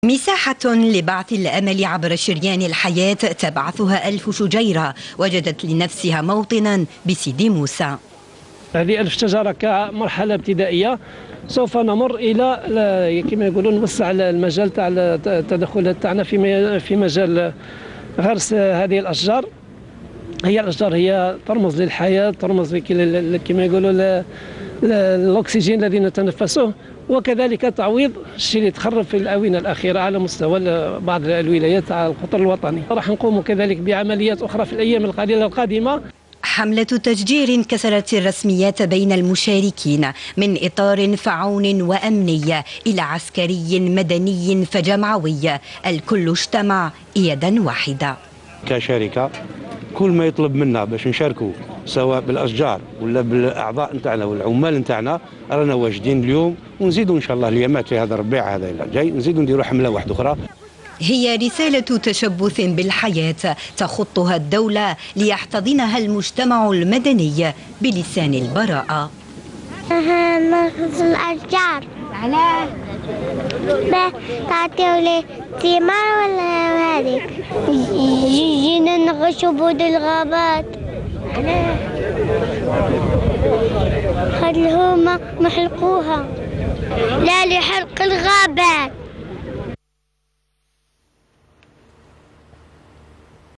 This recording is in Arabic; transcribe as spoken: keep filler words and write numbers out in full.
مساحة لبعث الأمل عبر شريان الحياة تبعثها ألف شجيرة وجدت لنفسها موطنا بسيدي موسى. هذه ألف شجرة كمرحلة ابتدائية، سوف نمر إلى كما يقولون نوسع المجال تاع التدخلات تاعنا في في مجال غرس هذه الأشجار. هي الأشجار هي ترمز للحياة، ترمز كما يقولوا الأكسجين الذي نتنفسه، وكذلك تعويض الشيء اللي تخرب في الآونة الأخيرة على مستوى بعض الولايات على الخطر الوطني. راح نقوم كذلك بعمليات أخرى في الأيام القليلة القادمة. حملة تشجير كسرت الرسميات بين المشاركين من إطار فعون وأمني إلى عسكري مدني فجمعوي، الكل اجتمع يدا واحدة. كشركة كل ما يطلب منا باش نشاركوا سواء بالاشجار ولا بالاعضاء نتاعنا والعمال نتاعنا، رانا واجدين اليوم، ونزيدوا ان شاء الله الايامات في هذا الربيع هذا الجاي نزيدوا نديروا حمله واحده اخرى. هي رسالة تشبث بالحياة تخطها الدولة ليحتضنها المجتمع المدني بلسان البراءة. نغرس الأشجار. علاه؟ تعطيو لي ثمار ولا هذيك؟ جينا نغشوا بود الغابات. علاه؟ خلوهم محلقوها. لا لحرق الغابات.